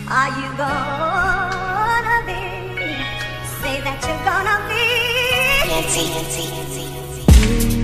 Are you gonna be? Say that you're gonna be. Nancy.